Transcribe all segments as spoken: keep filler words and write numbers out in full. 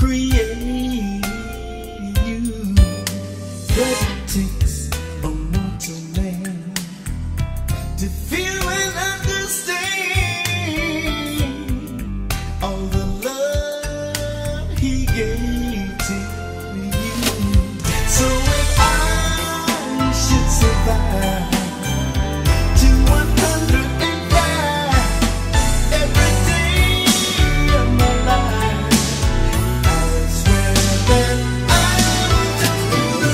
create you. But it takes a mortal man to feel and understand all the love he gave to you. So if I should survive to one hundred five every day of my life, I swear that I will just be the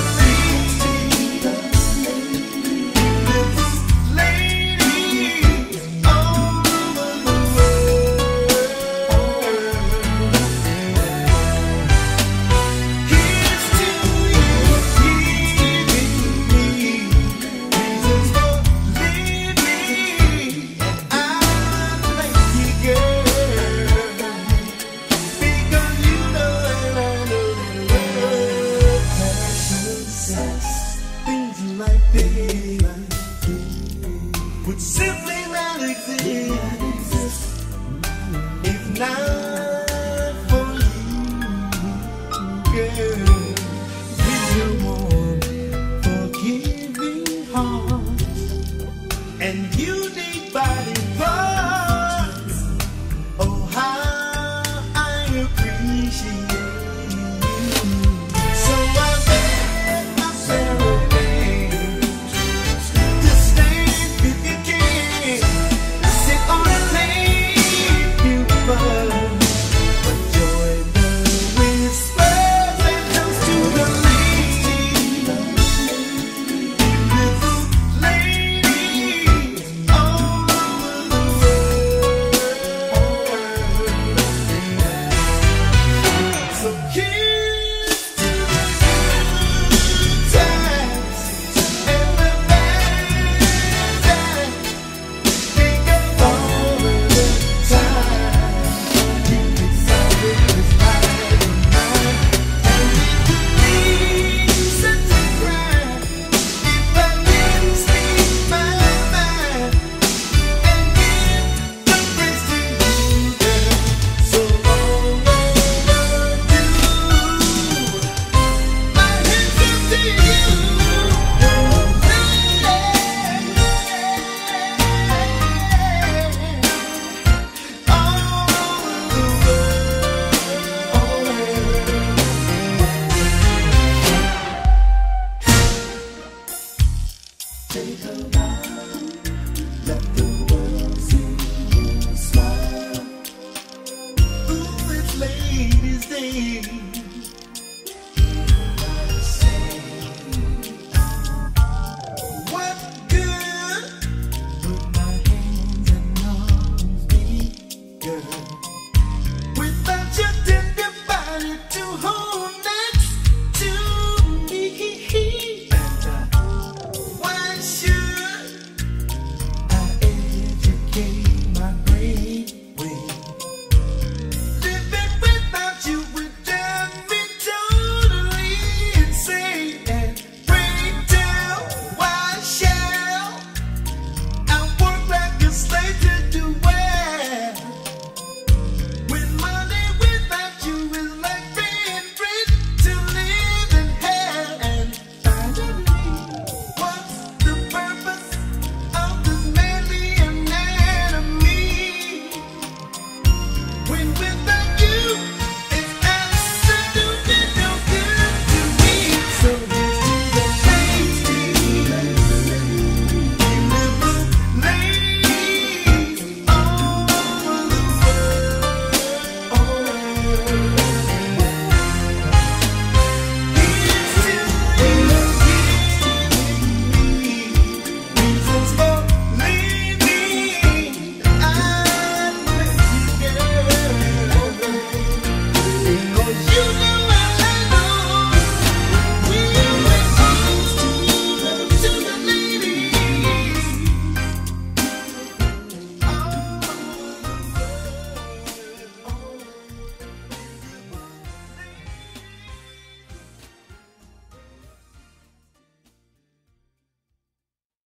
lady all over the world. Here's to you, giving me reasons for living. I like you, girl, because you know and I know that love, passion, sex, things like this would simply not exist if not for you, girl. With your warm, forgiving heart and unique body parts, oh how I appreciate you. So I bet myself a name to stand if you can. Sit on a plane, beautiful, enjoy the whispers and toast to the lady, beautiful lady all over the world. So here's to the good times and the bad times. Think of all of the time you decided this life of mine, and it would be such a crime if I didn't speak my mind and give the praise to you, girl. So long overdue. My hands up to you, take a bow, let the world see you smile. Ooh, it's Ladies' Day.